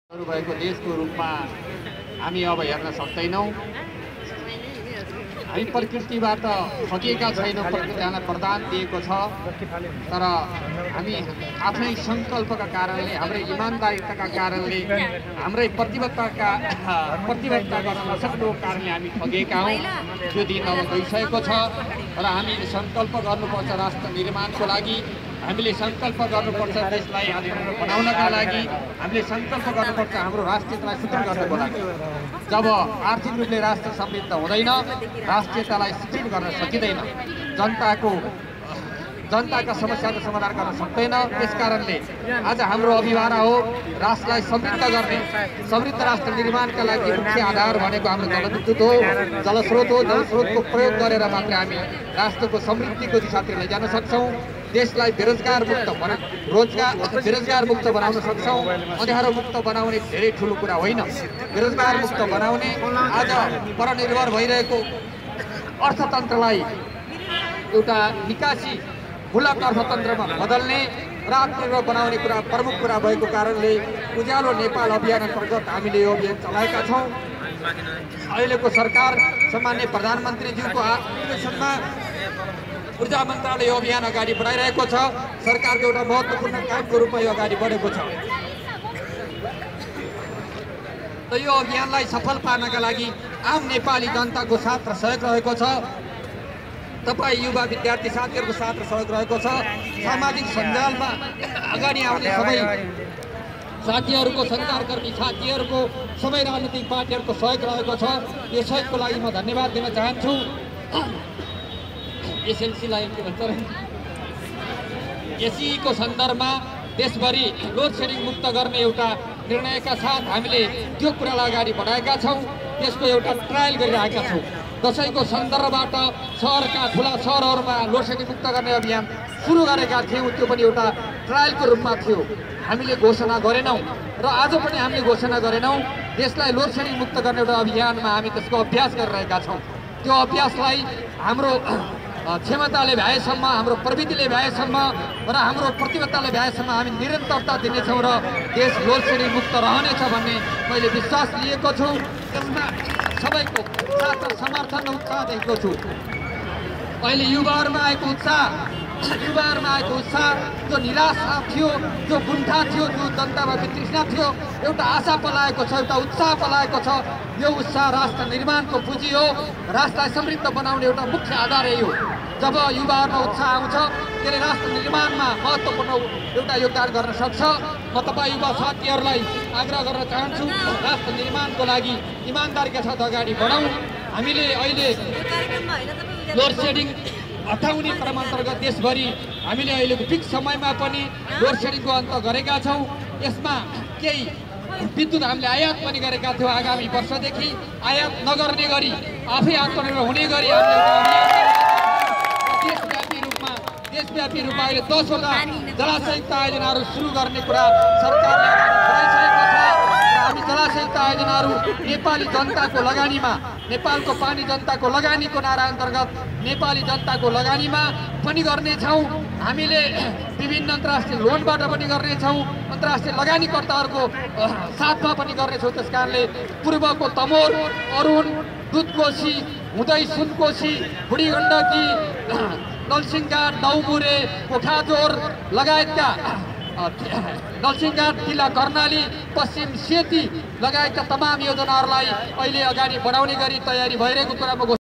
भएको देशको रूपमा हामी अब हेर्न सक्दैनौँ। हामी प्रकृतिबाट फकिएका छैनौँ, प्रकृतिलाई वरदान दिएको छ। तर हामी आफ्नै सङ्कल्पका कारणले, हाम्रै इमान्दारिताका कारणले, हाम्रै प्रतिबद्धता गर्न नसक्नुको कारणले हामी ठगेका हौँ। त्यो दिन अब गइसकेको छ र हामीले सङ्कल्प गर्नुपर्छ राष्ट्र निर्माणको लागि। हामीले सङ्कल्प गर्नुपर्छ देशलाई आत्मनिर्भर बनाउनका लागि। हामीले सङ्कल्प गर्नुपर्छ हाम्रो राष्ट्रियतालाई सुदृढ गर्नको लागि। जब आर्थिक रूपले राष्ट्र समृद्ध हुँदैन, राष्ट्रियतालाई शिथिल गर्न सकिँदैन, जनताका समस्याको समाधान गर्न सक्दैन। त्यसकारणले आज हाम्रो अभिभावना हो राष्ट्रलाई समृद्ध गर्ने, समृद्ध राष्ट्र निर्माणका लागि मुख्य आधार भनेको हाम्रो जलविद्युत हो, जलस्रोत हो। जलस्रोतको प्रयोग गरेर मात्र हामी राष्ट्रको समृद्धिको दिशातिर लैजान सक्छौँ। देशलाई बेरोजगार मुक्त बनाउन सक्छौँ। अँध्यारो मुक्त बनाउने धेरै ठुलो कुरा होइन। बेरोजगार मुक्त बनाउने, आज परनिर्भर भइरहेको अर्थतन्त्रलाई एउटा निकासी मूलक अर्थतन्त्रमा बदल्ने र आत्मनिर्भर बनाउने कुरा प्रमुख कुरा भएको कारणले उज्यालो नेपाल अभियान अन्तर्गत हामीले यो अभियान चलाएका छौँ। अहिलेको सरकार सामान्य प्रधानमन्त्रीज्यूको निर्देशनमा ऊर्जा मन्त्रालय यो अभियान अगाडि बढाइरहेको छ। सरकारको एउटा महत्त्वपूर्ण कामको रूपमा यो अगाडि बढेको छ। र यो अभियानलाई सफल पार्नका लागि आम नेपाली जनताको साथ र सहयोग रहेको छ। तपाईँ युवा विद्यार्थी साथीहरूको साथ र सहयोग रहेको छ। सामाजिक सञ्जालमा अगाडि आउने सबै साथीहरूको, सञ्चारकर्मी साथीहरूको, सबै राजनीतिक पार्टीहरूको सहयोग रहेको छ। यो सहयोगको लागि म धन्यवाद दिन चाहन्छु। एसएलसीलाई के भन्छ, एसीको सन्दर्भमा देशभरि लोड सेडिङ मुक्त गर्ने एउटा निर्णयका साथ हामीले त्यो कुरालाई अगाडि बढाएका छौँ। त्यसको एउटा ट्रायल गरिरहेका छौँ। दसैँको सन्दर्भबाट सहरका ठुला सहरहरूमा लोड सेडिङ मुक्त गर्ने अभियान सुरु गरेका थियौँ। त्यो पनि एउटा ट्रायलको रूपमा थियो। हामीले घोषणा गरेनौँ र आज पनि हामीले घोषणा गरेनौँ। देशलाई लोड सेडिङ मुक्त गर्ने एउटा अभियानमा हामी त्यसको अभ्यास गरिरहेका छौँ। त्यो अभ्यासलाई हाम्रो क्षमताले भ्याएसम्म, हाम्रो प्रविधिले भ्याएसम्म र हाम्रो प्रतिबद्धताले भ्याएसम्म हामी निरन्तरता दिनेछौँ र देश लोड सेडिङ मुक्त रहनेछ भन्ने मैले विश्वास लिएको छु। त्यसमा सबैको साथ र समर्थन र उत्साह देखेको छु। अहिले युवाहरूमा आएको उत्साह, जो निराशा थियो, जो गुण्ठा थियो, जो जनतामा वितृष्णा थियो, एउटा आशा पलाएको छ, एउटा उत्साह पलाएको छ। यो उत्साह राष्ट्र निर्माणको पुँजी हो। राष्ट्रलाई समृद्ध बनाउने एउटा मुख्य आधार यही हो। जब युवाहरूमा उत्साह आउँछ, त्यसले राष्ट्र निर्माणमा महत्त्वपूर्ण एउटा योगदान गर्न सक्छ। म तपाईँ युवा साथीहरूलाई आग्रह गर्न चाहन्छु, राष्ट्र निर्माणको लागि इमान्दारीका साथ अगाडि बढौँ। हामीले अहिले लोड सेडिङ हटाउने क्रम अन्तर्गत देशभरि हामीले अहिलेको फिक्स समयमा पनि लोड सेडिङको अन्त गरेका छौँ। यसमा केही विद्युत हामीले आयात पनि गरेका थियौँ। आगामी वर्षदेखि आयात नगर्ने गरी आफै आत्मनिर्भर हुने गरी हामीले देशव्यापी रूपमा अहिले 10वटा जलाशयुक्त आयोजनाहरू सुरु गर्ने कुरा सरकारले अगाडि बढाइसकेको छ। हामी जलाशयुक्त आयोजनाहरू नेपाली जनताको लगानीमा, नेपालको पानी जनताको लगानीको नारा अन्तर्गत नेपाली जनताको लगानीमा पनि गर्नेछौँ। हामीले विभिन्न अन्तर्राष्ट्रिय लोनबाट पनि गर्नेछौँ, अन्तर्राष्ट्रिय लगानीकर्ताहरूको साथमा पनि गर्नेछौँ। त्यस कारणले पूर्वको तमोर, अरुण, दुधकोशी हुँदै सुनकोशी, बुढी गण्डकी, नलसिंहघाट, नौमुरे, कोठाजोर लगायतका नलसिंहघाट, किल्ला कर्णाली, पश्चिम सेती लगायतका तमाम योजनाहरूलाई अहिले अगाडि बढाउने गरी तयारी भइरहेको कुरामा